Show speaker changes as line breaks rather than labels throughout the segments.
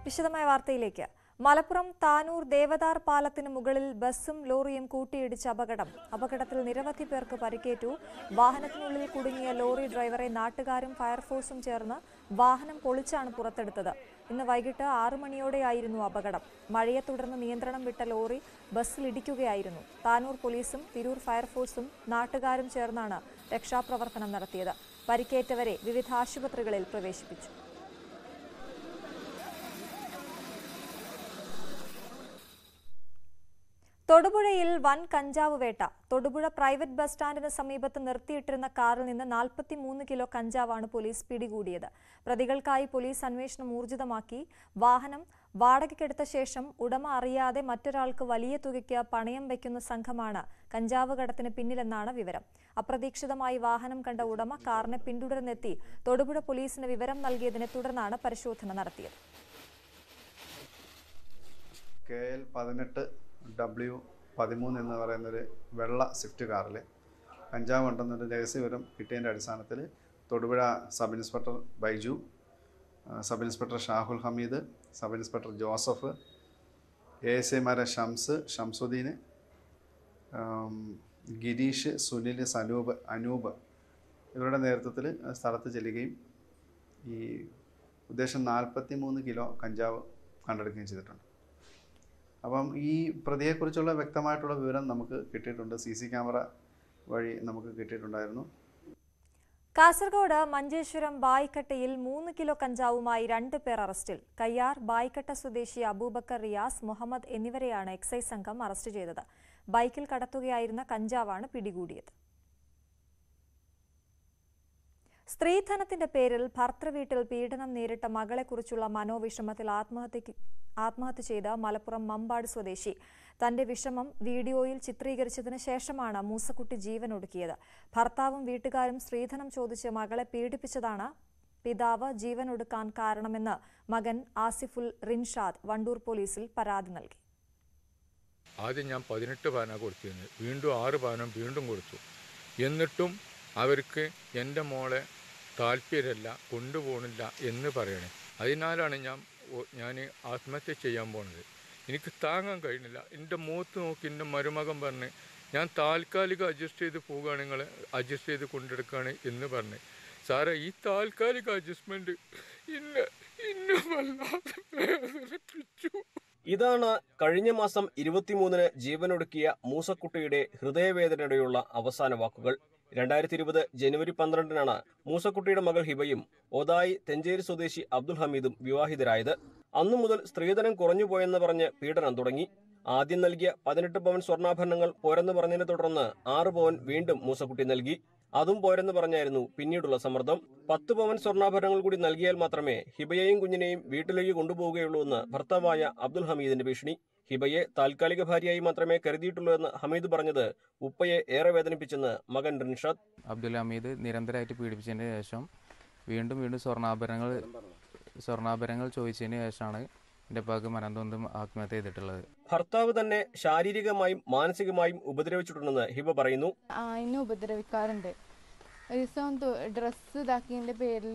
വിശദമായ വാർത്തയിലേക്ക്. മലപ്പുറം താനൂർ ദേവദാർ പാലത്തിന് മുകളിൽ ബസ്സും ലോറിയും കൂട്ടിയിടിച്ച അപകടത്തിൽ നിരവധി പേർക്ക് പരിക്കേറ്റു. വാഹനത്തിനുള്ളിൽ കുടുങ്ങിയ ലോറി ഡ്രൈവറെ നാട്ടുകാരും ഫയർഫോഴ്സും ചേർന്ന് വാഹനം പൊളിച്ചാണ് പുറത്തെടുത്തത്. ഇന്ന് വൈകിട്ട് 6 മണിയോടെയായിരുന്നു അപകടം. മഴയെ തുടർന്ന് നിയന്ത്രണം വിട്ട ലോറി ബസ്സിലിടിക്കുകയായിരുന്നു. താനൂർ പോലീസും തിരൂർ ഫയർഫോഴ്സും നാട്ടുകാരും ചേർന്നാണ് രക്ഷാപ്രവർത്തനം നടത്തിയത്. പരിക്കേറ്റവരെ വിവിധ ആശുപത്രികളിൽ പ്രവേശിപ്പിച്ചു. തൊടുപുഴയിൽ വൻ കഞ്ചാവ് വേട്ട. തൊടുപുഴ പ്രൈവറ്റ് ബസ് സ്റ്റാൻഡിന് സമീപത്ത് നിർത്തിയിട്ടിരുന്ന കാറിൽ നിന്ന് 43 കിലോ കഞ്ചാവാണ് പോലീസ് പിടികൂടിയത്. പ്രതികൾക്കായി പോലീസ് അന്വേഷണം ഊർജിതമാക്കി. വാഹനം വാടകയ്ക്കെടുത്ത ശേഷം ഉടമ അറിയാതെ മറ്റൊരാൾക്ക് വലിയ തുകയ്ക്ക് പണയം വയ്ക്കുന്ന സംഘമാണ് കഞ്ചാവ് കടത്തിന് പിന്നിലെന്നാണ് വിവരം. അപ്രതീക്ഷിതമായി വാഹനം കണ്ട ഉടമ കാറിനെ പിന്തുടർന്നെത്തി തൊടുപുഴ പോലീസിന് വിവരം നൽകിയതിനെ തുടർന്നാണ് പരിശോധന നടത്തിയത്.
KL-18W13 എന്ന് പറയുന്നൊരു വെള്ള സ്വിഫ്റ്റ് കാറിൽ കഞ്ചാവ് ഉണ്ടെന്നൊരു രഹസ്യവിവരം കിട്ടിയതിൻ്റെ അടിസ്ഥാനത്തിൽ Thodupuzha sub inspector Baiju, sub inspector Shahul Hameed, sub inspector Joseph, ASIമാരെ ഷംസുദ്ദീൻ, ഗിരീഷ്, സുനിൽ, അനൂപ് ഇവരുടെ നേതൃത്വത്തിൽ സ്ഥലത്ത് ചെല്ലുകയും ഈ ഉദ്ദേശം 43 കിലോ കഞ്ചാവ് കണ്ടെടുക്കുകയും ചെയ്തിട്ടുണ്ട്. അപ്പം ഈ പ്രതിയെക്കുറിച്ചുള്ള വ്യക്തമായിട്ടുള്ള വിവരം നമുക്ക് കിട്ടിയിട്ടുണ്ട്. CC ക്യാമറ വഴി നമുക്ക് കിട്ടിയിട്ടുണ്ടായിരുന്നു.
കാസർഗോഡ് മഞ്ചേശ്വരം ബായിക്കട്ടയിൽ 3 കിലോ കഞ്ചാവുമായി 2 പേർ അറസ്റ്റിൽ. കയ്യാർ ബായിക്കട്ട സ്വദേശി അബൂബക്കർ റിയാസ്, മുഹമ്മദ് എന്നിവരെയാണ് എക്സൈസ് സംഘം അറസ്റ്റ് ചെയ്തത്. ബൈക്കിൽ കടത്തുകയായിരുന്ന കഞ്ചാവാണ് പിടികൂടിയത്. സ്ത്രീധനത്തിന്റെ പേരിൽ ഭർത്തൃവീട്ടിൽ പീഡനം നേരിട്ട മകളെക്കുറിച്ചുള്ള മനോവിഷമത്തിൽ ആത്മഹത്യ ചെയ്ത മലപ്പുറം മമ്പാട് സ്വദേശി തന്റെ വിഷമം വീഡിയോയിൽ ചിത്രീകരിച്ചതിന് ശേഷമാണ് മൂസക്കുട്ടി ജീവനൊടുക്കിയത്. ഭർത്താവും വീട്ടുകാരും സ്ത്രീധനം ചോദിച്ച് മകളെ പീഡിപ്പിച്ചതാണ് പിതാവ് ജീവനൊടുക്കാൻ കാരണമെന്ന് മകൻ ആസിഫുൽ റിൻഷാദ് വണ്ടൂർ പോലീസിൽ പരാതി നൽകി.
ആദ്യം ഞാൻ 18 പവനാണ് കൊടുത്തിരുന്നത്. വീണ്ടും 6 പവനം വീണ്ടും കൊടുത്തു. എന്നിട്ടും അവർക്ക് എൻ്റെ മോളെ താല്പര്യമല്ല, കൊണ്ടുപോകണില്ല എന്ന് പറയണേ. അതിനാലാണ് ഞാൻ ആത്മഹത്യ ചെയ്യാൻ പോകുന്നത്. എനിക്ക് താങ്ങാൻ കഴിയുന്നില്ല. എൻ്റെ മുഖത്ത് നോക്കി എൻ്റെ മരുമകൻ പറഞ്ഞ് ഞാൻ താൽക്കാലിക അഡ്ജസ്റ്റ് ചെയ്ത് പോവുകയാണ്, നിങ്ങൾ അഡ്ജസ്റ്റ് ചെയ്ത് കൊണ്ടെടുക്കുകയാണ് എന്ന് പറഞ്ഞ്. സാറേ, ഈ താൽക്കാലിക അഡ്ജസ്റ്റ്മെൻറ്റ് ഇന്നെ വല്ലാതെ വേദനിപ്പിച്ചു.
ഇതാണ് കഴിഞ്ഞ മാസം 23-ന് ജീവനൊടുക്കിയ മൂസക്കുട്ടിയുടെ ഹൃദയവേദനയുടെയുള്ള അവസാന വാക്കുകൾ. 2020 ജനുവരി 12-നാണ് മൂസക്കുട്ടിയുടെ മകൾ ഹിബയും ഒതായി തെഞ്ചേരി സ്വദേശി അബ്ദുൽ ഹമീദും വിവാഹിതരായത്. അന്നു മുതൽ സ്ത്രീധനം കുറഞ്ഞുപോയെന്ന് പറഞ്ഞ് പീഡനം തുടങ്ങി. ആദ്യം നൽകിയ 18 പവൻ സ്വർണ്ണാഭരണങ്ങൾ പോരെന്ന് പറഞ്ഞതിനെ തുടർന്ന് 6 പവൻ വീണ്ടും മൂസക്കുട്ടി നൽകി. അതും പോരെന്ന് പറഞ്ഞായിരുന്നു പിന്നീടുള്ള സമ്മർദ്ദം. 10 പവൻ സ്വർണ്ണാഭരണങ്ങൾ കൂടി നൽകിയാൽ മാത്രമേ ഹിബയെയും കുഞ്ഞിനെയും വീട്ടിലേക്ക് കൊണ്ടുപോവുകയുള്ളൂ എന്ന് ഭർത്താവായ അബ്ദുൽ ഹമീദിന്റെ ഭീഷണി. ഹിബയെ താൽക്കാലിക ഭാര്യയായി മാത്രമേ കരുതിയിട്ടുള്ളൂ എന്ന് ഹമീദ് പറഞ്ഞത് ഉപ്പയെ ഏറെ വേദനിപ്പിച്ചെന്ന് മകൻ റിൻഷാദ്.
അബ്ദുൽ ഹമീദ് നിരന്തരമായിട്ട് പീഡിപ്പിച്ചതിന് ശേഷം വീണ്ടും സ്വർണ്ണാഭരണങ്ങൾ ചോദിച്ചതിന് ശേഷമാണ് എൻ്റെ ഉപ്പാക്ക് മനംതൊന്നും ആത്മഹത്യ ചെയ്തിട്ടുള്ളത്.
ഭർത്താവ് തന്നെ ശാരീരികമായും മാനസികമായും ഉപദ്രവിച്ചിട്ടുണ്ടെന്ന് ഹിബ പറയുന്നു.
എന്നെ ഉപദ്രവിക്കാറുണ്ട്. ഒരു ദിവസം ഡ്രസ്സ് ഇതാക്കിയതിൻ്റെ പേരിൽ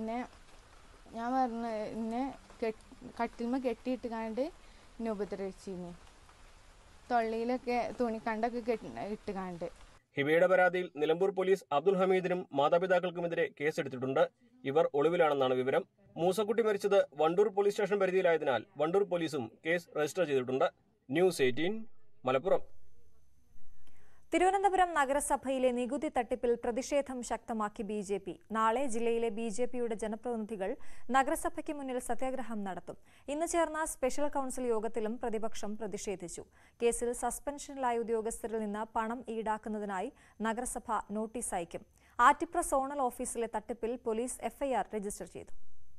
ഞാൻ പറഞ്ഞ എന്നെ കട്ടിൽമ കെട്ടിയിട്ട് കണ്ട് എന്നെ ഉപദ്രവിച്ചിരുന്നു. തൊള്ളിയിലൊക്കെ തുണിക്കണ്ടൊക്കെ ഇട്ട് കണ്ട്.
ഹിബയുടെ പരാതിയിൽ നിലമ്പൂർ പോലീസ് അബ്ദുൽ ഹമീദിനും മാതാപിതാക്കൾക്കുമെതിരെ കേസെടുത്തിട്ടുണ്ട്. ഇവർ ഒളിവിലാണെന്നാണ് വിവരം. മൂസക്കുട്ടി മരിച്ചത് വണ്ടൂർ പോലീസ് സ്റ്റേഷൻ പരിധിയിലായതിനാൽ വണ്ടൂർ പോലീസും കേസ് രജിസ്റ്റർ ചെയ്തിട്ടുണ്ട്. ന്യൂസ് 18 മലപ്പുറം.
തിരുവനന്തപുരം നഗരസഭയിലെ നികുതി തട്ടിപ്പിൽ പ്രതിഷേധം ശക്തമാക്കി BJP. നാളെ ജില്ലയിലെ BJPയുടെ ജനപ്രതിനിധികൾ നഗരസഭയ്ക്ക് മുന്നിൽ സത്യാഗ്രഹം നടത്തും. ഇന്ന് ചേർന്ന സ്പെഷ്യൽ കൌൺസിൽ യോഗത്തിലും പ്രതിപക്ഷം പ്രതിഷേധിച്ചു. കേസിൽ സസ്പെൻഷനിലായ ഉദ്യോഗസ്ഥരിൽ നിന്ന് പണം ഈടാക്കുന്നതിനായി നഗരസഭ നോട്ടീസ് അയക്കും. ആറ്റിപ്ര സോണൽ ഓഫീസിലെ തട്ടിപ്പിൽ പോലീസ് FIR രജിസ്റ്റർ ചെയ്തു.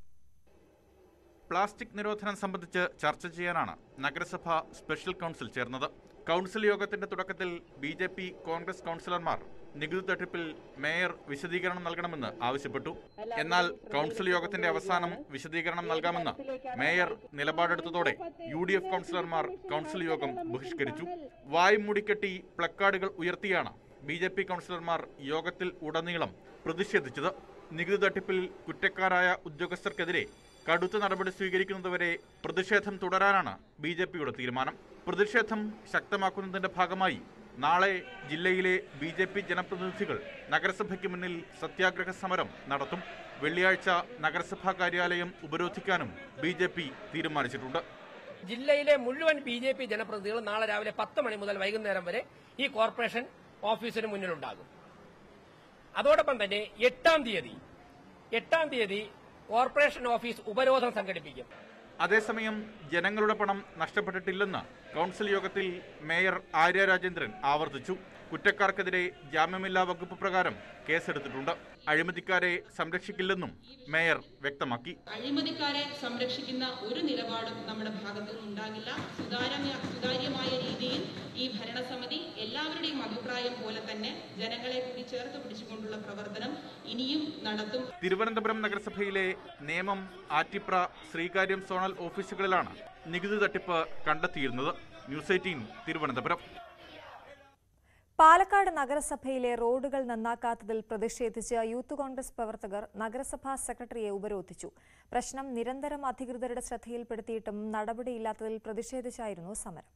പ്ലാസ്റ്റിക് നിരോധനം സംബന്ധിച്ച് ചർച്ച ചെയ്യാനാണ് നഗരസഭ സ്പെഷ്യൽ കൌൺസിൽ ചേർന്നത്. കൌൺസിൽ യോഗത്തിന്റെ തുടക്കത്തിൽ BJP കോൺഗ്രസ് കൌൺസിലർമാർ നികുതി തട്ടിപ്പിൽ മേയർ വിശദീകരണം നൽകണമെന്ന് ആവശ്യപ്പെട്ടു. എന്നാൽ കൌൺസിൽ യോഗത്തിന്റെ അവസാനം വിശദീകരണം നൽകാമെന്ന് മേയർ നിലപാടെടുത്തതോടെ UDF കൌൺസിലർമാർ കൌൺസിൽ യോഗം ബഹിഷ്കരിച്ചു. വായ് മൂടിക്കെട്ടി പ്ലക്കാർഡുകൾ ഉയർത്തിയാണ് BJP കൌൺസിലർമാർ യോഗത്തിൽ ഉടനീളം പ്രതിഷേധിച്ചത്. നികുതി തട്ടിപ്പിൽ കുറ്റക്കാരായ ഉദ്യോഗസ്ഥർക്കെതിരെ കടുത്ത നടപടി സ്വീകരിക്കുന്നതുവരെ പ്രതിഷേധം തുടരാനാണ് BJPയുടെ തീരുമാനം. പ്രതിഷേധം ശക്തമാക്കുന്നതിന്റെ ഭാഗമായി നാളെ ജില്ലയിലെ BJP ജനപ്രതിനിധികൾ നഗരസഭയ്ക്ക് മുന്നിൽ സത്യാഗ്രഹ സമരം നടത്തും. വെള്ളിയാഴ്ച നഗരസഭാ കാര്യാലയം ഉപരോധിക്കാനും BJP തീരുമാനിച്ചിട്ടുണ്ട്.
ജില്ലയിലെ മുഴുവൻ BJP ജനപ്രതിനിധികൾ നാളെ രാവിലെ 10 മണി മുതൽ വൈകുന്നേരം വരെ ഈ കോർപ്പറേഷൻ ഓഫീസിന് മുന്നിലുണ്ടാകും. അതോടൊപ്പം തന്നെ 8-ാം തീയതി കോർപ്പറേഷൻ ഓഫീസ് ഉപരോധം സംഘടിപ്പിക്കും.
അതേസമയം ജനങ്ങളുടെ പണം നഷ്ടപ്പെട്ടിട്ടില്ലെന്ന് കൗൺസിൽ യോഗത്തിൽ മേയർ ആര്യ രാജേന്ദ്രൻ ആവർത്തിച്ചു. കുറ്റക്കാർക്കെതിരെ ജാമ്യമില്ലാ വകുപ്പ് പ്രകാരം കേസെടുത്തിട്ടുണ്ട്. അഴിമതിക്കാരെ സംരക്ഷിക്കില്ലെന്നും മേയർ വ്യക്തമാക്കി.
അഴിമതിക്കാരെ സംരക്ഷിക്കുന്ന ഒരു നിലപാടും നമ്മുടെ ഭാഗത്തു നിന്നുണ്ടാകില്ല. സുതാര്യമായ രീതിയിൽ ഈ ഭരണസമിതി എല്ലാവരുടെയും അഭിപ്രായം പോലെ തന്നെ ജനങ്ങളെ കൂടി ചേർത്ത് പിടിച്ചുകൊണ്ടുള്ള പ്രവർത്തനം ഇനിയും നടത്തും.
തിരുവനന്തപുരം നഗരസഭയിലെ നേമം, ആറ്റിപ്ര, ശ്രീകാര്യം സോണൽ ഓഫീസുകളിലാണ് നികുതി തട്ടിപ്പ് കണ്ടെത്തിയിരുന്നത്. ന്യൂസ് 18 തിരുവനന്തപുരം.
പാലക്കാട് നഗരസഭയിലെ റോഡുകൾ നന്നാക്കാത്തതിൽ പ്രതിഷേധിച്ച് യൂത്ത് കോൺഗ്രസ് പ്രവർത്തകർ നഗരസഭാ സെക്രട്ടറിയെ ഉപരോധിച്ചു. പ്രശ്നം നിരന്തരം അധികൃതരുടെ ശ്രദ്ധയിൽപ്പെടുത്തിയിട്ടും നടപടിയില്ലാത്തതിൽ പ്രതിഷേധിച്ചായിരുന്നു സമരം.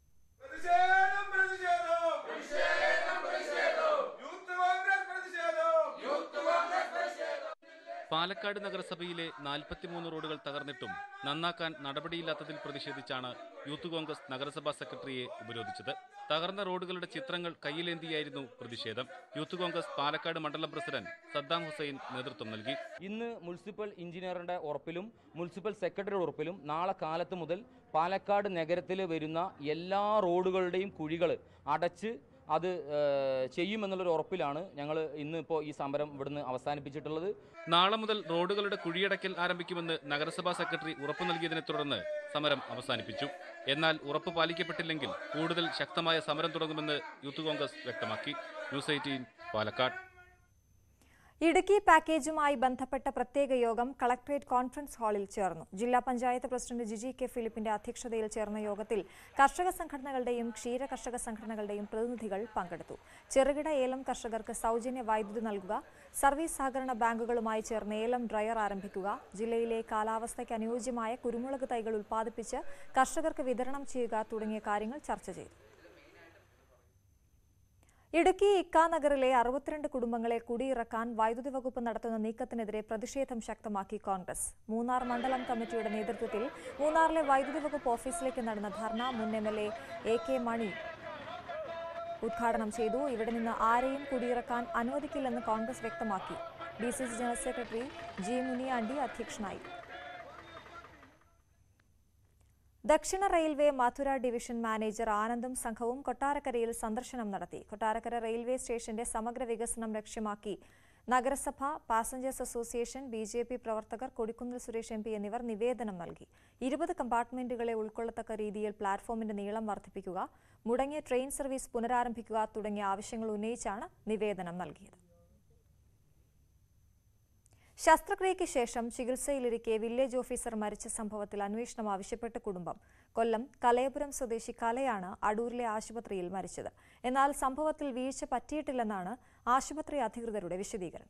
പാലക്കാട് നഗരസഭയിലെ 43 റോഡുകൾ തകർന്നിട്ടും നന്നാക്കാൻ നടപടിയില്ലാത്തതിൽ പ്രതിഷേധിച്ചാണ് യൂത്ത് കോൺഗ്രസ് നഗരസഭാ സെക്രട്ടറിയെ ഉപരോധിച്ചത്. തകർന്ന റോഡുകളുടെ ചിത്രങ്ങൾ കയ്യിലേന്തിയായിരുന്നു പ്രതിഷേധം. യൂത്ത് കോൺഗ്രസ് പാലക്കാട് മണ്ഡലം പ്രസിഡന്റ് സദ്ദാം ഹുസൈൻ നേതൃത്വം നൽകി.
ഇന്ന് മുനിസിപ്പൽ എഞ്ചിനീയറുടെ ഉറപ്പിലും മുനിസിപ്പൽ സെക്രട്ടറിയുടെ ഉറപ്പിലും നാളെ കാലത്ത് മുതൽ പാലക്കാട് നഗരത്തിൽ വരുന്ന എല്ലാ റോഡുകളുടെയും കുഴികൾ അടച്ച് അത് ചെയ്യുമെന്നുള്ളൊരു ഉറപ്പിലാണ് ഞങ്ങൾ ഇന്നിപ്പോൾ ഈ സമരം ഇവിടുന്ന് അവസാനിപ്പിച്ചിട്ടുള്ളത്.
നാളെ മുതൽ റോഡുകളുടെ കുഴിയടക്കൽ ആരംഭിക്കുമെന്ന് നഗരസഭാ സെക്രട്ടറി ഉറപ്പു നൽകിയതിനെ തുടർന്ന് സമരം അവസാനിപ്പിച്ചു. എന്നാൽ ഉറപ്പ് പാലിക്കപ്പെട്ടില്ലെങ്കിൽ കൂടുതൽ ശക്തമായ സമരം തുടങ്ങുമെന്ന് യൂത്ത് കോൺഗ്രസ് വ്യക്തമാക്കി. ന്യൂസ് 18 പാലക്കാട്.
ഇടുക്കി പാക്കേജുമായി ബന്ധപ്പെട്ട പ്രത്യേക യോഗം കളക്ടറേറ്റ് കോൺഫറൻസ് ഹാളിൽ ചേർന്നു. ജില്ലാ പഞ്ചായത്ത് പ്രസിഡന്റ് ജിജി കെ ഫിലിപ്പിന്റെ അധ്യക്ഷതയിൽ ചേർന്ന യോഗത്തിൽ കർഷക സംഘടനകളുടെയും ക്ഷീര കർഷക സംഘടനകളുടെയും പ്രതിനിധികൾ പങ്കെടുത്തു. ചെറുകിട ഏലം കർഷകർക്ക് സൗജന്യ വൈദ്യുതി നൽകുക, സർവീസ് സഹകരണ ബാങ്കുകളുമായി ചേർന്ന് ഏലം ഡ്രയർ ആരംഭിക്കുക, ജില്ലയിലെ കാലാവസ്ഥയ്ക്ക് അനുയോജ്യമായ കുരുമുളക് തൈകൾ ഉൽപ്പാദിപ്പിച്ച് കർഷകർക്ക് വിതരണം ചെയ്യുക തുടങ്ങിയ കാര്യങ്ങൾ ചർച്ച ചെയ്തു. ഇടുക്കി ഇക്കാനഗറിലെ 62 കുടുംബങ്ങളെ കുടിയിറക്കാൻ വൈദ്യുതി വകുപ്പ് നടത്തുന്ന നീക്കത്തിനെതിരെ പ്രതിഷേധം ശക്തമാക്കി കോൺഗ്രസ്. മൂന്നാർ മണ്ഡലം കമ്മിറ്റിയുടെ നേതൃത്വത്തിൽ മൂന്നാറിലെ വൈദ്യുതി വകുപ്പ് ഓഫീസിലേക്ക് നടന്ന ധർണ മുൻ MLA AK മണി ഉദ്ഘാടനം ചെയ്തു. ഇവിടെ നിന്ന് ആരെയും കുടിയിറക്കാൻ അനുവദിക്കില്ലെന്ന് കോൺഗ്രസ് വ്യക്തമാക്കി. DCC general secretary G Muniyandi അധ്യക്ഷനായി. ദക്ഷിണ റെയിൽവേ മധുര ഡിവിഷൻ മാനേജർ ആനന്ദും സംഘവും കൊട്ടാരക്കരയിൽ സന്ദർശനം നടത്തി. കൊട്ടാരക്കര റെയിൽവേ സ്റ്റേഷന്റെ സമഗ്ര വികസനം ലക്ഷ്യമാക്കി നഗരസഭ, പാസഞ്ചേഴ്സ് അസോസിയേഷൻ, BJP പ്രവർത്തകർ, കൊടിക്കുന്നിൽ സുരേഷ് MP എന്നിവർ നിവേദനം നൽകി. 20 കമ്പാർട്ട്മെന്റുകളെ ഉൾക്കൊള്ളത്തക്ക രീതിയിൽ പ്ലാറ്റ്ഫോമിന്റെ നീളം വർദ്ധിപ്പിക്കുക, മുടങ്ങിയ ട്രെയിൻ സർവീസ് പുനരാരംഭിക്കുക തുടങ്ങിയ ആവശ്യങ്ങൾ ഉന്നയിച്ചാണ് നിവേദനം നൽകിയത്. ശസ്ത്രക്രിയയ്ക്ക് ശേഷം ചികിത്സയിലിരിക്കെ വില്ലേജ് ഓഫീസർ മരിച്ച സംഭവത്തിൽ അന്വേഷണം ആവശ്യപ്പെട്ട് കുടുംബം. കൊല്ലം കലയപുരം സ്വദേശി കലയാണ് അടൂരിലെ ആശുപത്രിയിൽ മരിച്ചത്. എന്നാൽ സംഭവത്തിൽ വീഴ്ച പറ്റിയിട്ടില്ലെന്നാണ് ആശുപത്രി അധികൃതരുടെ വിശദീകരണം.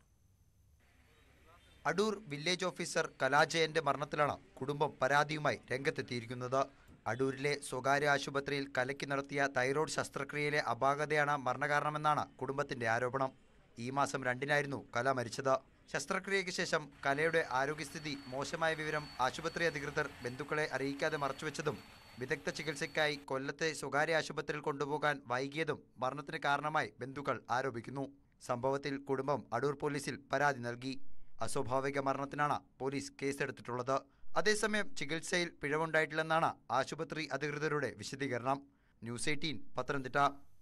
അടൂർ വില്ലേജ് ഓഫീസർ കലാജയന്റെ മരണത്തിലാണ് കുടുംബം പരാതിയുമായി രംഗത്തെത്തിയിരിക്കുന്നത്. അടൂരിലെ സ്വകാര്യ ആശുപത്രിയിൽ കലയ്ക്ക് നടത്തിയ തൈറോയ്ഡ് ശസ്ത്രക്രിയയിലെ അപാകതയാണ് മരണകാരണമെന്നാണ് കുടുംബത്തിന്റെ ആരോപണം. ഈ മാസം 2-നായിരുന്നു കല മരിച്ചത്. ശസ്ത്രക്രിയയ്ക്ക് ശേഷം കലയുടെ ആരോഗ്യസ്ഥിതി മോശമായ വിവരം ആശുപത്രി അധികൃതർ ബന്ധുക്കളെ അറിയിക്കാതെ മറച്ചുവെച്ചതും വിദഗ്ധ ചികിത്സയ്ക്കായി കൊല്ലത്തെ സ്വകാര്യ ആശുപത്രിയിൽ കൊണ്ടുപോകാൻ വൈകിയതും മരണത്തിന് കാരണമായി ബന്ധുക്കൾ ആരോപിക്കുന്നു. സംഭവത്തിൽ കുടുംബം അടൂർ പോലീസിൽ പരാതി നൽകി. അസ്വാഭാവിക മരണത്തിനാണ് പോലീസ് കേസെടുത്തിട്ടുള്ളത്. അതേസമയം ചികിത്സയിൽ പിഴവുണ്ടായിട്ടില്ലെന്നാണ് ആശുപത്രി അധികൃതരുടെ വിശദീകരണം. ന്യൂസ് 18 പത്തനംതിട്ട.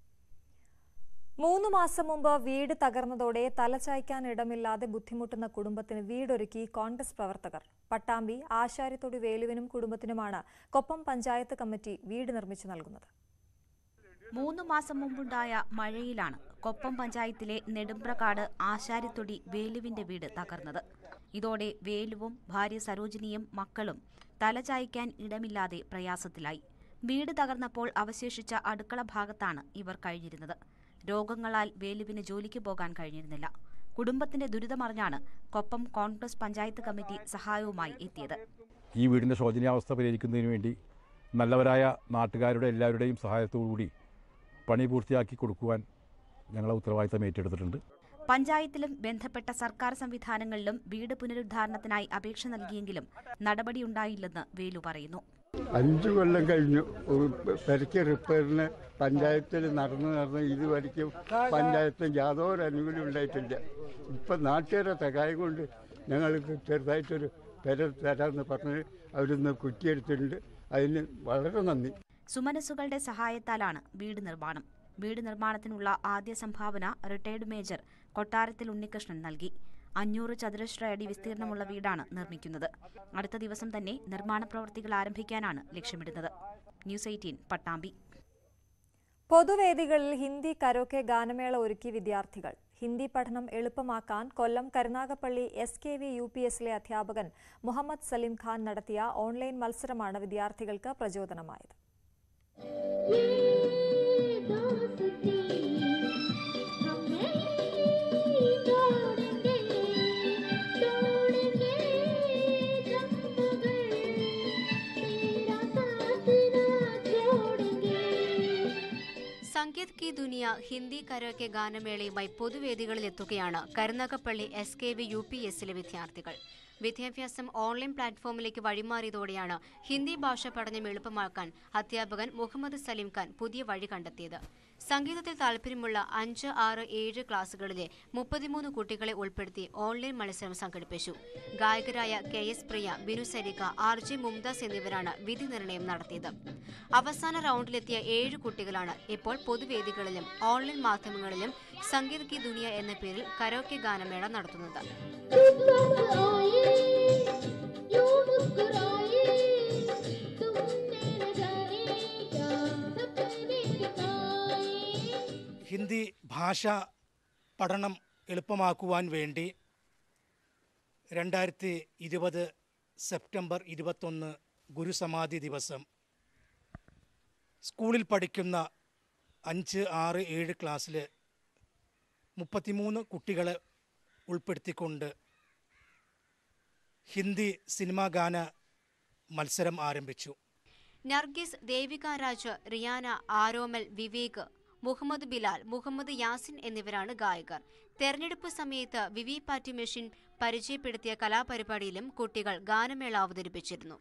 3 മാസം മുമ്പ് വീട് തകർന്നതോടെ തലചായ്ക്കാൻ ഇടമില്ലാതെ ബുദ്ധിമുട്ടുന്ന കുടുംബത്തിന് വീടൊരുക്കി കോൺഗ്രസ് പ്രവർത്തകർ. പട്ടാമ്പി ആശാരിത്തൊടി വേലുവിനും കുടുംബത്തിനുമാണ് കൊപ്പം പഞ്ചായത്ത് കമ്മിറ്റി വീട് നിർമ്മിച്ചു നൽകുന്നത്.
3 മാസം മുമ്പുണ്ടായ മഴയിലാണ് കൊപ്പം പഞ്ചായത്തിലെ നെടുമ്പ്രക്കാട് ആശാരിത്തൊടി വേലുവിന്റെ വീട് തകർന്നത്. ഇതോടെ വേലുവും ഭാര്യ സരോജിനിയും മക്കളും തലചായ്ക്കാൻ ഇടമില്ലാതെ പ്രയാസത്തിലായി. വീട് തകർന്നപ്പോൾ അവശേഷിച്ച അടുക്കള ഭാഗത്താണ് ഇവർ കഴിഞ്ഞിരുന്നത്. രോഗങ്ങളാൽ വേലുവിന് ജോലിക്ക് പോകാൻ കഴിഞ്ഞിരുന്നില്ല. കുടുംബത്തിന്റെ ദുരിതമറിഞ്ഞാണ് കൊപ്പം കോൺഗ്രസ് പഞ്ചായത്ത് കമ്മിറ്റി സഹായവുമായി എത്തിയത്.
ഈ വീടിൻ്റെ ശോചനീയാവസ്ഥ പരിഹരിക്കുന്നതിന് വേണ്ടി നല്ലവരായ നാട്ടുകാരുടെ എല്ലാവരുടെയും സഹായത്തോടുകൂടി പണി പൂർത്തിയാക്കി കൊടുക്കുവാൻ ഞങ്ങളെ ഉത്തരവാദിത്തം ഏറ്റെടുത്തിട്ടുണ്ട്.
പഞ്ചായത്തിലും ബന്ധപ്പെട്ട സർക്കാർ സംവിധാനങ്ങളിലും വീട് പുനരുദ്ധാരണത്തിനായി അപേക്ഷ നൽകിയെങ്കിലും നടപടിയുണ്ടായില്ലെന്ന് വേലു പറയുന്നു.
5 കൊല്ലം കഴിഞ്ഞു ഒരു പെരയ്ക്ക് റിപ്പയറിന് പഞ്ചായത്തിൽ നടന്ന് ഇതുവരെയ്ക്കും പഞ്ചായത്തിന് യാതൊരു അനുകൂലം ഉണ്ടായിട്ടില്ല. ഇപ്പം നാട്ടുകാരെ സഹായം കൊണ്ട് ഞങ്ങൾക്ക് ചെറുതായിട്ടൊരു പെര തരാമെന്ന് പറഞ്ഞ് അവരൊന്ന് കുറ്റിയെടുത്തിട്ടുണ്ട്. അതിന് വളരെ നന്ദി.
സുമനസ്സുകളുടെ സഹായത്താലാണ് വീട് നിർമ്മാണം. വീട് നിർമ്മാണത്തിനുള്ള ആദ്യ സംഭാവന റിട്ടയർഡ് മേജർ കൊട്ടാരത്തിൽ ഉണ്ണികൃഷ്ണൻ നൽകി. 500 ചതുരശ്ര അടി വിസ്തീർണമുള്ള വീടാണ് നിർമ്മിക്കുന്നത്. അടുത്ത ദിവസം തന്നെ നിർമ്മാണ പ്രവൃത്തികൾ ആരംഭിക്കാനാണ് ലക്ഷ്യമിടുന്നത്. ന്യൂസ് 18 പട്ടാമ്പി.
പൊതുവേദികളിൽ ഹിന്ദി കരോക്കെ ഗാനമേള ഒരുക്കി വിദ്യാർത്ഥികൾ. ഹിന്ദി പഠനം എളുപ്പമാക്കാൻ കൊല്ലം കരുനാഗപ്പള്ളി SKV UPSലെ അധ്യാപകൻ മുഹമ്മദ് സലീം ഖാൻ നടത്തിയ ഓൺലൈൻ മത്സരമാണ് വിദ്യാർത്ഥികൾക്ക് പ്രചോദനമായത്.
സംഗീത് കി ദുനിയ ഹിന്ദി കരോക്കെ ഗാനമേളയുമായി പൊതുവേദികളിലെത്തുകയാണ് കരുനാഗപ്പള്ളി SKV UPSലെ വിദ്യാർത്ഥികൾ. വിദ്യാഭ്യാസം ഓൺലൈൻ പ്ലാറ്റ്ഫോമിലേക്ക് വഴിമാറിയതോടെയാണ് ഹിന്ദി ഭാഷ പഠനം എളുപ്പമാക്കാൻ അധ്യാപകൻ മുഹമ്മദ് സലീം ഖാൻ പുതിയ വഴി കണ്ടെത്തിയത്. സംഗീതത്തിൽ താൽപര്യമുള്ള 5, 6, 7 ക്ലാസുകളിലെ 33 കുട്ടികളെ ഉൾപ്പെടുത്തി ഓൺലൈൻ മത്സരം സംഘടിപ്പിച്ചു. ഗായകരായ KS പ്രിയ, ബിനു സരിക, RJ മുംതാസ് എന്നിവരാണ് വിധി നിർണയം നടത്തിയത്. അവസാന റൗണ്ടിലെത്തിയ 7 കുട്ടികളാണ് ഇപ്പോൾ പൊതുവേദികളിലും ഓൺലൈൻ മാധ്യമങ്ങളിലും സംഗീത് കി ദുനിയ എന്ന പേരിൽ കരോക്കെ ഗാനമേള നടത്തുന്നത്.
ഹിന്ദി ഭാഷ പഠനം എളുപ്പമാക്കുവാൻ വേണ്ടി 2020 സെപ്റ്റംബർ 21 ഗുരുസമാധി ദിവസം സ്കൂളിൽ പഠിക്കുന്ന 5, 6, 7 ക്ലാസ്സിലെ 33 കുട്ടികളെ ഉൾപ്പെടുത്തിക്കൊണ്ട് ഹിന്ദി സിനിമാ ഗാന മത്സരം ആരംഭിച്ചു.
നർഗിസ്, ദേവിക രാജ്, റിയാന, ആരോമൽ, വിവേക്, മുഹമ്മദ് ബിലാൽ, മുഹമ്മദ് യാസിൻ എന്നിവരാണ് ഗായകർ. തെരഞ്ഞെടുപ്പ് സമയത്ത് വിവി പാറ്റി മെഷീൻ പരിചയപ്പെടുത്തിയ കലാപരിപാടിയിലും കുട്ടികൾ ഗാനമേള അവതരിപ്പിച്ചിരുന്നു.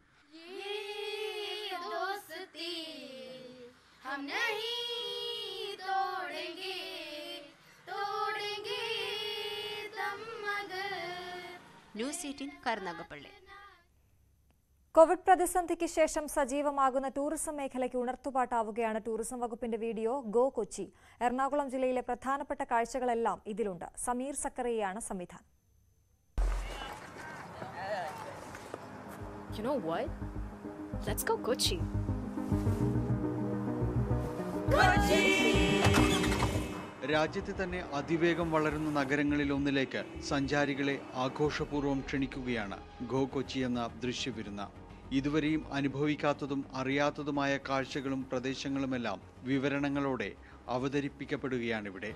ന്യൂസ് 18 കരുനാഗപ്പള്ളി.
കോവിഡ് പ്രതിസന്ധിക്ക് ശേഷം സജീവമാകുന്ന ടൂറിസം മേഖലയ്ക്ക് ഉണർത്തുപാട്ടാവുകയാണ് ടൂറിസം വകുപ്പിന്റെ വീഡിയോ ഗോ കൊച്ചി. എറണാകുളം ജില്ലയിലെ പ്രധാനപ്പെട്ട കാഴ്ചകളെല്ലാം ഇതിലുണ്ട്. സമീർ സക്കറിയാണ് സംവിധാനം.
You know what? Let's go Kochi.
രാജ്യത്തെ തന്നെ അതിവേഗം വളരുന്ന നഗരങ്ങളിലൊന്നിലേക്ക് സഞ്ചാരികളെ ആഘോഷപൂർവ്വം ക്ഷണിക്കുകയാണ് ഗോ കൊച്ചി എന്ന ദൃശ്യവിരുന്ന്. ഇതുവരെയും അനുഭവിക്കാത്തതും അറിയാത്തതുമായ കാഴ്ചകളും പ്രദേശങ്ങളുമെല്ലാം വിവരണങ്ങളോടെ അവതരിപ്പിക്കപ്പെടുകയാണിവിടെ.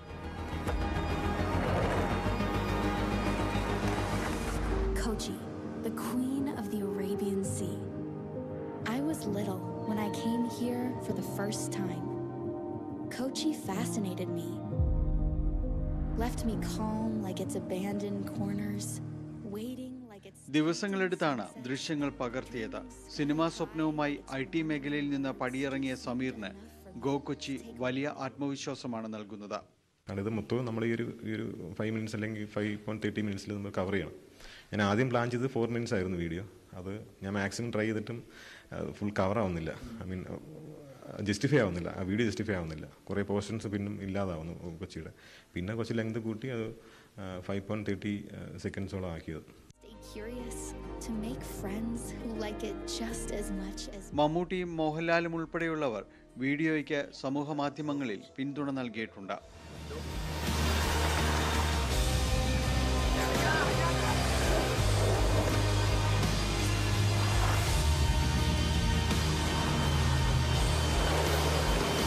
Kochi, the queen of the Arabian Sea. I was little when I came here for the first time. Kochi fascinated me. Left me calm like its abandoned corners, waiting like it's...
ദിവസങ്ങളെടുത്താണ് ദൃശ്യങ്ങൾ പകർത്തിയത്. Cinema സ്വപ്നവുമായി IT മേഖലയിൽ നിന്ന് പടിയിറങ്ങിയ സമീറിന് go Kochi വലിയ ആത്മവിശ്വാസമാണ് നൽകുന്നത്.
ഇത് മൊത്തം നമ്മൾ ഈ ഒരു 5 മിനിറ്റ്സ് അല്ലെങ്കിൽ 5.30 മിനിറ്റ്സിൽ നമ്മൾ കവർ ചെയ്യണം. ഞാൻ ആദ്യം പ്ലാൻ ചെയ്ത് 4 മിനിറ്റ്സ് ആയിരുന്നു വീഡിയോ. അത് ഞാൻ മാക്സിമം ട്രൈ ചെയ്തിട്ടും ഫുൾ കവർ ആവുന്നില്ല. ഐ മീൻ ജസ്റ്റിഫൈ ആവുന്നില്ല. ആ വീഡിയോ ജസ്റ്റിഫൈ ആവുന്നില്ല. കുറേ പോർഷൻസ് പിന്നും ഇല്ലാതാവുന്നു കൊച്ചിയുടെ. പിന്നെ കുറച്ച് ലെങ്ത് കൂട്ടി അത് 5.30 സെക്കൻഡ്സോളം ആക്കിയത്.
മമ്മൂട്ടിയും മോഹൻലാലും ഉൾപ്പെടെയുള്ളവർ വീഡിയോയ്ക്ക് സമൂഹ മാധ്യമങ്ങളിൽ പിന്തുണ നൽകിയിട്ടുണ്ട്.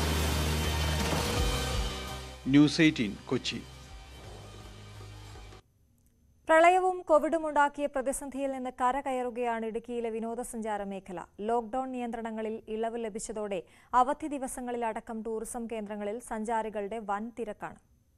ന്യൂസ് 18 കൊച്ചി.
കോവിഡും ഉണ്ടാക്കിയ പ്രതിസന്ധിയിൽ നിന്ന് കരകയറുകയാണ് ഇടുക്കിയിലെ വിനോദസഞ്ചാര മേഖല. ലോക്ഡൌൺ നിയന്ത്രണങ്ങളിൽ ഇളവ് ലഭിച്ചതോടെ അവധി ദിവസങ്ങളിലടക്കം ടൂറിസം കേന്ദ്രങ്ങളിൽ സഞ്ചാരികളുടെ വൻ തിരക്കാണ്.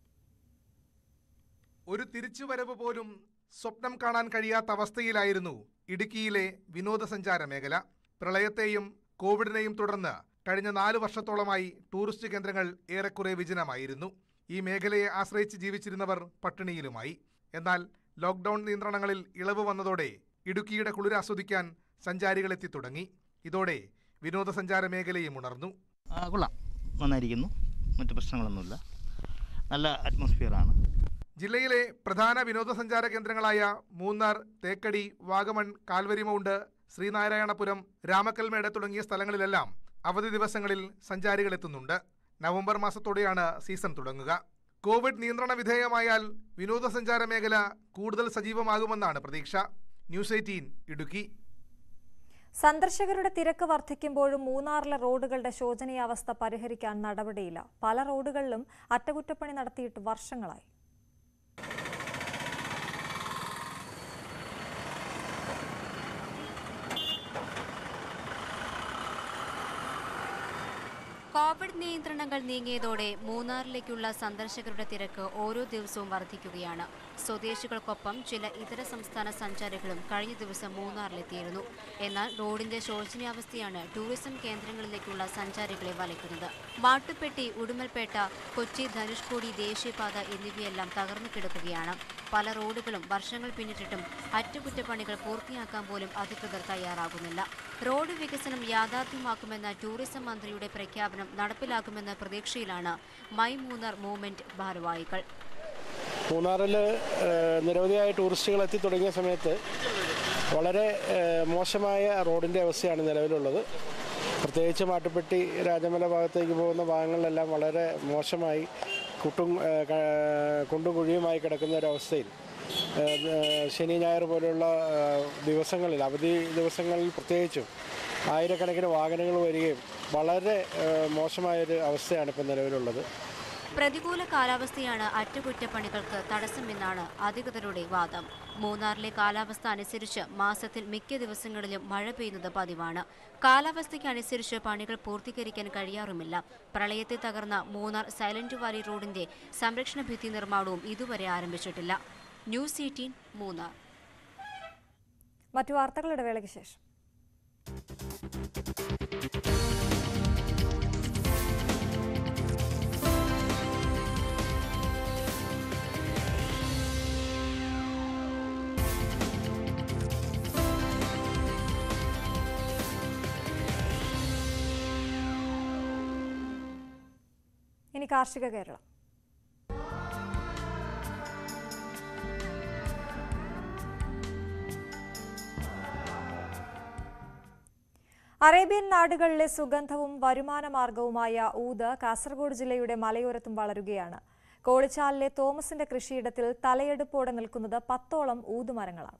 ഒരു തിരിച്ചുവരവ് പോലും സ്വപ്നം കാണാൻ കഴിയാത്ത അവസ്ഥയിലായിരുന്നു ഇടുക്കിയിലെ വിനോദസഞ്ചാര മേഖല. പ്രളയത്തെയും കോവിഡിനെയും തുടർന്ന് കഴിഞ്ഞ 4 വർഷത്തോളമായി ടൂറിസ്റ്റ് കേന്ദ്രങ്ങൾ ഏറെക്കുറെ വിജനമായിരുന്നു. ഈ മേഖലയെ ആശ്രയിച്ച് ജീവിച്ചിരുന്നവർ പട്ടിണിയിലുമായി. എന്നാൽ ലോക്ഡൌൺ നിയന്ത്രണങ്ങളിൽ ഇളവ് വന്നതോടെ ഇടുക്കിയുടെ കുളിർ ആസ്വദിക്കാൻ സഞ്ചാരികൾ എത്തി തുടങ്ങി. ഇതോടെ വിനോദസഞ്ചാര മേഖലയും ഉണർന്നു.
കൊള്ളാം, നന്നായിരിക്കുന്നു, മറ്റു പ്രശ്നങ്ങളൊന്നുമില്ല, നല്ല അറ്റ്മോസ്ഫിയറാണ്.
ജില്ലയിലെ പ്രധാന വിനോദസഞ്ചാര കേന്ദ്രങ്ങളായ മൂന്നാർ, തേക്കടി, വാഗമൺ, കാൽവരി മൗണ്ട്, ശ്രീനാരായണപുരം, രാമക്കൽമേട് തുടങ്ങിയ സ്ഥലങ്ങളിലെല്ലാം അവധി ദിവസങ്ങളിൽ സഞ്ചാരികൾ എത്തുന്നുണ്ട്. നവംബർ മാസത്തോടെയാണ് സീസൺ തുടങ്ങുക. കോവിഡ് നിയന്ത്രണ വിധേയമായാൽ വിനോദസഞ്ചാര മേഖല കൂടുതൽ സജീവമാകുമെന്നാണ് പ്രതീക്ഷ. ന്യൂസ് 18 ഇടുക്കി.
സന്ദർശകരുടെ തിരക്ക് വർദ്ധിക്കുമ്പോഴും മൂന്നാറിലെ റോഡുകളുടെ ശോചനീയാവസ്ഥ പരിഹരിക്കാൻ നടപടിയില്ല. പല റോഡുകളിലും അറ്റകുറ്റപ്പണി നടത്തിയിട്ട് വർഷങ്ങളായി.
കോവിഡ് നിയന്ത്രണങ്ങൾ നീങ്ങിയതോടെ മൂന്നാറിലേക്കുള്ള സന്ദർശകരുടെ തിരക്ക് ഓരോ ദിവസവും വർദ്ധിക്കുകയാണ്. സ്വദേശികൾക്കൊപ്പം ചില ഇതര സംസ്ഥാന സഞ്ചാരികളും കഴിഞ്ഞ ദിവസം മൂന്നാറിലെത്തിയിരുന്നു. എന്നാൽ റോഡിന്റെ ശോചനീയാവസ്ഥയാണ് ടൂറിസം കേന്ദ്രങ്ങളിലേക്കുള്ള സഞ്ചാരികളെ വലയ്ക്കുന്നത്. മാട്ടുപ്പെട്ടി, ഉടുമൽപേട്ട, കൊച്ചി ധനുഷ്കോടി ദേശീയപാത എന്നിവയെല്ലാം തകർന്നു കിടക്കുകയാണ്. പല റോഡുകളും വർഷങ്ങൾ പിന്നിട്ടിട്ടും അറ്റകുറ്റപ്പണികൾ പൂർത്തിയാക്കാൻ പോലും അധികൃതർ തയ്യാറാകുന്നില്ല. റോഡ് വികസനം യാഥാർത്ഥ്യമാക്കുമെന്ന ടൂറിസം മന്ത്രിയുടെ പ്രഖ്യാപനം നടപ്പിലാക്കുമെന്ന പ്രതീക്ഷയിലാണ് മൈ മൂന്നാർ മൂവ്മെന്റ് ഭാരവാഹികൾ.
മൂന്നാറിൽ നിരവധിയായ ടൂറിസ്റ്റുകൾ എത്തി തുടങ്ങിയ സമയത്ത് വളരെ മോശമായ റോഡിൻ്റെ അവസ്ഥയാണ് നിലവിലുള്ളത്. പ്രത്യേകിച്ച് മാട്ടുപ്പെട്ടി, രാജമല ഭാഗത്തേക്ക് പോകുന്ന ഭാഗങ്ങളിലെല്ലാം വളരെ മോശമായി കുണ്ടും കുഴിയുമായി കിടക്കുന്ന ഒരവസ്ഥയിൽ ശനി ഞായർ പോലെയുള്ള ദിവസങ്ങളിൽ, അവധി ദിവസങ്ങളിൽ പ്രത്യേകിച്ചും ആയിരക്കണക്കിന് വാഹനങ്ങൾ വരികയും വളരെ മോശമായൊരു അവസ്ഥയാണ് ഇപ്പോൾ നിലവിലുള്ളത്.
പ്രതികൂല കാലാവസ്ഥയാണ് അറ്റകുറ്റപ്പണികൾക്ക് തടസ്സമെന്നാണ് അധികൃതരുടെ വാദം. മൂന്നാറിലെ കാലാവസ്ഥ അനുസരിച്ച് മാസത്തിൽ മിക്ക ദിവസങ്ങളിലും മഴ പെയ്യുന്നത് പതിവാണ്. കാലാവസ്ഥയ്ക്ക് അനുസരിച്ച് പണികൾ പൂർത്തീകരിക്കാൻ കഴിയാറുമില്ല. പ്രളയത്തെ തകർന്ന മൂന്നാർ സൈലന്റ് വാലി റോഡിന്റെ സംരക്ഷണ ഭിത്തി നിർമ്മാണവും ഇതുവരെ ആരംഭിച്ചിട്ടില്ല. ന്യൂസ് 18 മൂന്നാർ.
മറ്റു വാർത്തകളുടെ വേളയ്ക്ക് ശേഷം. ഇനി കാർഷിക കേരളം. അറേബ്യൻ നാടുകളിലെ സുഗന്ധവും വരുമാന മാർഗവുമായ ഊത് കാസർഗോഡ് ജില്ലയുടെ മലയോരത്തും വളരുകയാണ്. കോളിച്ചാലിലെ തോമസിന്റെ കൃഷിയിടത്തിൽ തലയെടുപ്പോടെ നിൽക്കുന്നത് 10ഓളം ഊതുമരങ്ങളാണ്.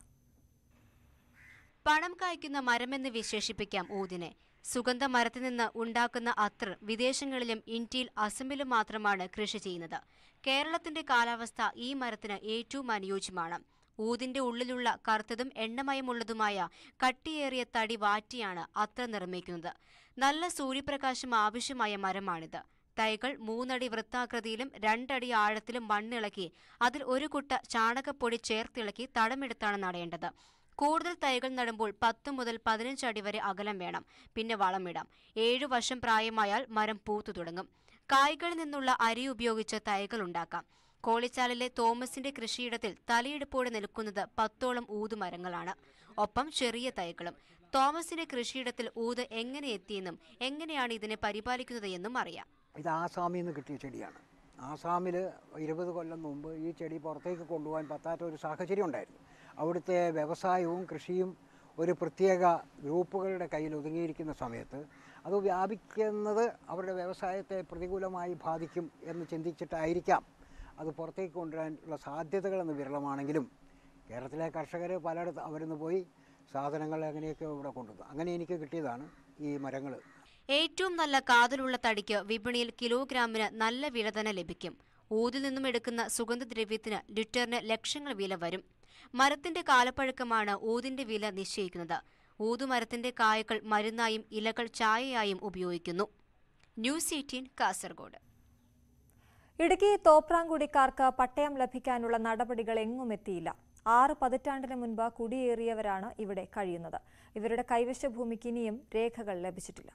പണം കായ്ക്കുന്ന മരമെന്ന് വിശേഷിപ്പിക്കാം ഊതിനെ. സുഗന്ധ മരത്തിൽ നിന്ന് ഉണ്ടാക്കുന്ന അത്തർ വിദേശങ്ങളിലും ഇന്ത്യയിൽ അസമിലും മാത്രമാണ് കൃഷി ചെയ്യുന്നത്. കേരളത്തിന്റെ കാലാവസ്ഥ ഈ മരത്തിന് ഏറ്റവും അനുയോജ്യമാണ്. ഊതിന്റെ ഉള്ളിലുള്ള കറുത്തതും എണ്ണമയമുള്ളതുമായ കട്ടിയേറിയ തടി വാറ്റിയാണ് അത്തർ നിർമ്മിക്കുന്നത്. നല്ല സൂര്യപ്രകാശം ആവശ്യമായ മരമാണിത്. തൈകൾ 3 അടി വൃത്താകൃതിയിലും 2 അടി ആഴത്തിലും മണ്ണിളക്കി അതിൽ ഒരു കുട്ട ചാണകപ്പൊടി ചേർത്തിളക്കി തടമെടുത്താണ് നടേണ്ടത്. കൂടുതൽ തൈകൾ നടുമ്പോൾ 10 മുതൽ 15 അടി വരെ അകലം വേണം. പിന്നെ വളമിടാം. 7 വർഷം പ്രായമായാൽ മരം പൂത്തു തുടങ്ങും. കായ്കളിൽ നിന്നുള്ള അരി ഉപയോഗിച്ച് തൈകൾ ഉണ്ടാക്കാം. കോളിച്ചാലിലെ തോമസിന്റെ കൃഷിയിടത്തിൽ തലയെടുപ്പോടെ നിൽക്കുന്നത് 10ഓളം ഊതുമരങ്ങളാണ്. ഒപ്പം ചെറിയ തൈകളും. തോമസിന്റെ കൃഷിയിടത്തിൽ ഊത് എങ്ങനെ എത്തിയെന്നും എങ്ങനെയാണ് ഇതിനെ പരിപാലിക്കുന്നത് എന്നും അറിയാം.
ഇത് ആസാമിൽ നിന്ന് കിട്ടിയ ചെടിയാണ്. ആസാമിൽ 20 കൊല്ലം മുമ്പ് ഈ ചെടി പുറത്തേക്ക് കൊണ്ടുപോകാൻ പറ്റാത്ത ഒരു സാഹചര്യം ഉണ്ടായിരുന്നു. അവിടുത്തെ വ്യവസായവും കൃഷിയും ഒരു പ്രത്യേക ഗ്രൂപ്പുകളുടെ കയ്യിൽ ഒതുങ്ങിയിരിക്കുന്ന സമയത്ത് അത് വ്യാപിക്കുന്നത് അവരുടെ വ്യവസായത്തെ പ്രതികൂലമായി ബാധിക്കും എന്ന് ചിന്തിച്ചിട്ടായിരിക്കാം അത് പുറത്തേക്ക് കൊണ്ടുവരാനുള്ള സാധ്യതകളെന്ന് വിരളമാണെങ്കിലും കേരളത്തിലെ കർഷകർ പലയിടത്ത് അവരിന്ന് പോയി സാധനങ്ങൾ അങ്ങനെയൊക്കെ ഇവിടെ കൊണ്ടുവന്നു. അങ്ങനെ എനിക്ക് കിട്ടിയതാണ് ഈ മരങ്ങൾ.
ഏറ്റവും നല്ല കാതലുള്ള തടിക്ക് വിപണിയിൽ കിലോഗ്രാമിന് നല്ല വില തന്നെ ലഭിക്കും. ഊതിൽ നിന്നും എടുക്കുന്ന സുഗന്ധദ്രവ്യത്തിന് ലിറ്ററിന് ലക്ഷങ്ങൾ വില വരും. മരത്തിന്റെ കാലപ്പഴക്കമാണ് ഊതിന്റെ വില നിശ്ചയിക്കുന്നത്. ഊതുമരത്തിന്റെ കായകൾ മരുന്നായും ഇലകൾ ചായയായും ഉപയോഗിക്കുന്നു. ന്യൂസ് 18 കാസർഗോഡ്.
ഇടുക്കി തോപ്രാംകുടിക്കാർക്ക് പട്ടയം ലഭിക്കാനുള്ള നടപടികൾ എങ്ങും എത്തിയില്ല. 6 പതിറ്റാണ്ടിന് മുൻപ് കുടിയേറിയവരാണ് ഇവിടെ കഴിയുന്നത്. ഇവരുടെ കൈവശ ഭൂമിക്ക് ഇനിയും രേഖകൾ ലഭിച്ചിട്ടില്ല.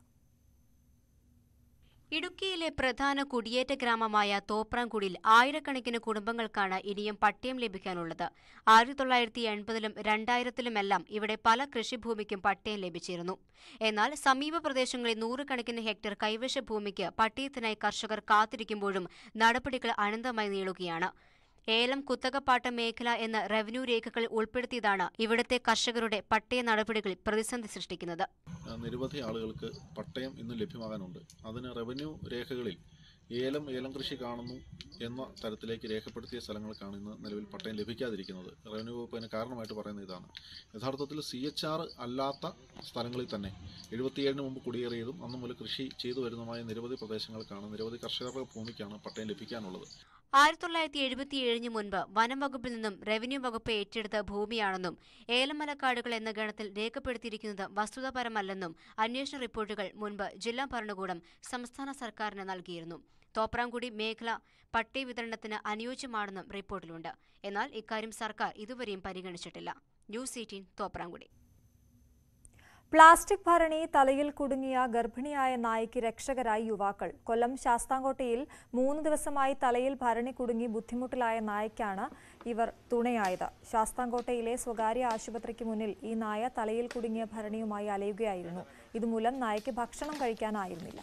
ഇടുക്കിയിലെ പ്രധാന കുടിയേറ്റ ഗ്രാമമായ തോപ്രാംകുടിയിൽ ആയിരക്കണക്കിന് കുടുംബങ്ങൾക്കാണ് ഇനിയും പട്ടയം ലഭിക്കാനുള്ളത്. 1980-ലും 2000-ലുമെല്ലാം ഇവിടെ പല കൃഷിഭൂമിക്കും പട്ടയം ലഭിച്ചിരുന്നു. എന്നാൽ സമീപ പ്രദേശങ്ങളിൽ 100 കണക്കിന് ഹെക്ടർ കൈവശ ഭൂമിക്ക് പട്ടയത്തിനായി കർഷകർ കാത്തിരിക്കുമ്പോഴും നടപടികൾ അനന്തമായി നീളുകയാണ്. ഏലം കുത്തകപ്പാട്ട മേഖല എന്ന റവന്യൂ രേഖകൾ ഉൾപ്പെടുത്തിയതാണ് ഇവിടുത്തെ കർഷകരുടെ പട്ടയ നടപടികളിൽ പ്രതിസന്ധി സൃഷ്ടിക്കുന്നത്.
നിരവധി ആളുകൾക്ക് പട്ടയം ഇന്ന് ലഭ്യമാകാനുണ്ട്. അതിന് റവന്യൂ രേഖകളിൽ ഏലം കൃഷി കാണുന്നു എന്ന തരത്തിലേക്ക് രേഖപ്പെടുത്തിയ സ്ഥലങ്ങൾക്കാണ് ഇന്ന് നിലവിൽ പട്ടയം ലഭിക്കാതിരിക്കുന്നത്. റവന്യൂ വകുപ്പ് അതിന് കാരണമായിട്ട് പറയുന്ന ഇതാണ്. യഥാർത്ഥത്തിൽ CHR അല്ലാത്ത സ്ഥലങ്ങളിൽ തന്നെ 77-ന് മുമ്പ് കുടിയേറിയതും അന്ന് മുതൽ കൃഷി ചെയ്തു വരുന്നതുമായ നിരവധി പ്രദേശങ്ങൾക്കാണ്, നിരവധി കർഷകരുടെ ഭൂമിക്കാണ് പട്ടയം ലഭിക്കാനുള്ളത്.
1977 മുൻപ് വനം വകുപ്പിൽ നിന്നും റവന്യൂ വകുപ്പ് ഏറ്റെടുത്ത ഭൂമിയാണെന്നും ഏലമലക്കാടുകൾ എന്ന ഗണത്തിൽ രേഖപ്പെടുത്തിയിരിക്കുന്നത് വസ്തുതാപരമല്ലെന്നും അന്വേഷണ റിപ്പോർട്ടുകൾ മുൻപ് ജില്ലാ ഭരണകൂടം സംസ്ഥാന സർക്കാരിന് നൽകിയിരുന്നു. തോപ്രാംകുടി മേഖല പട്ടയ വിതരണത്തിന് അനുയോജ്യമാണെന്നും റിപ്പോർട്ടിലുണ്ട്. എന്നാൽ ഇക്കാര്യം സർക്കാർ ഇതുവരെയും പരിഗണിച്ചിട്ടില്ല. ന്യൂസ് 18 തോപ്രാംകുടി.
പ്ലാസ്റ്റിക് ഭരണി തലയിൽ കുടുങ്ങിയ ഗർഭിണിയായ നായയ്ക്ക് രക്ഷകരായി യുവാക്കൾ. കൊല്ലം ശാസ്താംകോട്ടയിൽ 3 ദിവസമായി തലയിൽ ഭരണി കുടുങ്ങി ബുദ്ധിമുട്ടിലായ നായയ്ക്കാണ് ഇവർ തുണയായത്. ശാസ്താംകോട്ടയിലെ സ്വകാര്യ ആശുപത്രിക്ക് മുന്നിൽ ഈ നായ തലയിൽ കുടുങ്ങിയ ഭരണിയുമായി അലയുകയായിരുന്നു. ഇതുമൂലം നായയ്ക്ക് ഭക്ഷണം കഴിക്കാനായിരുന്നില്ല.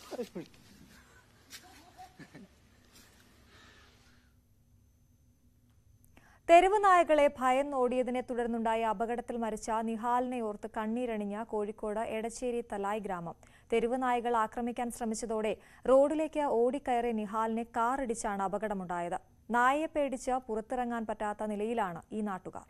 തെരുവ് നായകളെ ഭയന്നോടിയതിനെ തുടർന്നുണ്ടായ അപകടത്തിൽ മരിച്ച നിഹാലിനെ ഓർത്ത് കണ്ണീരണിഞ്ഞ കോഴിക്കോട് എടച്ചേരി തലായ് ഗ്രാമം. തെരുവ് നായകൾ ആക്രമിക്കാൻ ശ്രമിച്ചതോടെ റോഡിലേക്ക് ഓടിക്കയറിയ നിഹാലിനെ കാറിടിച്ചാണ് അപകടമുണ്ടായത്. നായയെ പേടിച്ച് പുറത്തിറങ്ങാൻ പറ്റാത്ത നിലയിലാണ് ഈ നാട്ടുകാർ.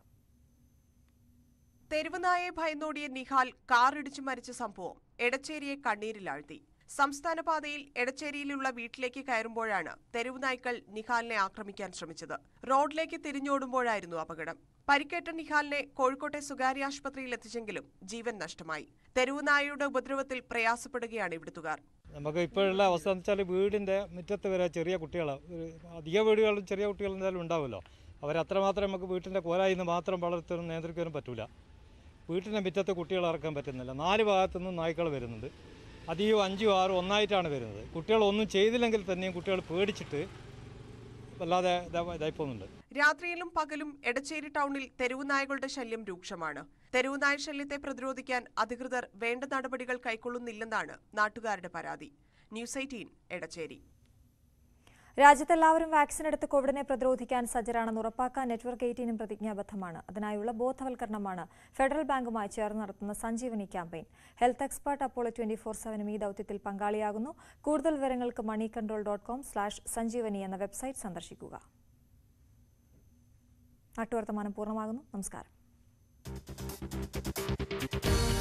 തെരുവ് നായയെ ഭയന്നോടിയ നിഹാൽ കാറിടിച്ചു മരിച്ച സംഭവം എടച്ചേരിയെ കണ്ണീരിലാഴ്ത്തി. സംസ്ഥാന പാതയിൽ എടച്ചേരിയിലുള്ള വീട്ടിലേക്ക് കയറുമ്പോഴാണ് തെരുവ് നായ്ക്കൾ നിഹാലിനെ ആക്രമിക്കാൻ ശ്രമിച്ചത്. റോഡിലേക്ക് തിരിഞ്ഞോടുമ്പോഴായിരുന്നു അപകടം. പരിക്കേറ്റ നിഹാലിനെ കോഴിക്കോട്ടെ സ്വകാര്യ ആശുപത്രിയിൽ എത്തിച്ചെങ്കിലും ജീവൻ നഷ്ടമായി. തെരുവ് നായയുടെ ഉപദ്രവത്തിൽ പ്രയാസപ്പെടുകയാണ് ഇവിടുത്തുകാർ.
നമുക്ക് ഇപ്പോഴുള്ള അവസ്ഥ എന്ന് വെച്ചാൽ വീടിന്റെ മുറ്റത്ത് വരെ ചെറിയ കുട്ടികളാണ്. അധിക വീടുകളിലും ചെറിയ കുട്ടികൾ എന്തായാലും ഉണ്ടാവുമല്ലോ. അവരത്രമാത്രം നമുക്ക് വീട്ടിന്റെ കോലായി നിന്ന് മാത്രം വളർത്താനും നിയന്ത്രിക്കാനും പറ്റൂല. വീട്ടിന്റെ മുറ്റത്ത് കുട്ടികൾ ഇറക്കാൻ പറ്റുന്നില്ല. 4 ഭാഗത്തുനിന്നും നായ്ക്കൾ വരുന്നുണ്ട്. അധികം 5, 6 ഒന്നായിട്ടാണ് വരുന്നത്. കുട്ടികൾ ഒന്നും ചെയ്തില്ലെങ്കിൽ തന്നെയും കുട്ടികൾ പേടിച്ചിട്ട് വല്ലാതെ ഇതായി പോകുന്നുണ്ട്.
രാത്രിയിലും പകലും എടച്ചേരി ടൗണിൽ തെരുവ് നായകളുടെ ശല്യം രൂക്ഷമാണ്. തെരുവ് നായ ശല്യത്തെ പ്രതിരോധിക്കാൻ അധികൃതർ വേണ്ട നടപടികൾ കൈക്കൊള്ളുന്നില്ലെന്നാണ് നാട്ടുകാരുടെ പരാതി. ന്യൂസ് 18 എടച്ചേരി.
രാജ്യത്തെല്ലാവരും വാക്സിൻ എടുത്ത് കോവിഡിനെ പ്രതിരോധിക്കാൻ സജ്ജരാണെന്ന് ഉറപ്പാക്കാൻ നെറ്റ്വർക്ക് 18 പ്രതിജ്ഞാബദ്ധമാണ്. അതിനായുള്ള ബോധവൽക്കരണമാണ് ഫെഡറൽ ബാങ്കുമായി ചേർന്ന് നടത്തുന്ന Sanjeevani campaign. Health expert Apollo 24/7 ഈ ദൌത്യത്തിൽ പങ്കാളിയാകുന്നു. കൂടുതൽ വിവരങ്ങൾക്ക് moneycontrol.com/sanjeevani എന്ന വെബ്സൈറ്റ് സന്ദർശിക്കുക. നാട്ടുവർത്തമാനം പൂർണ്ണമാകുന്നു. നമസ്കാരം.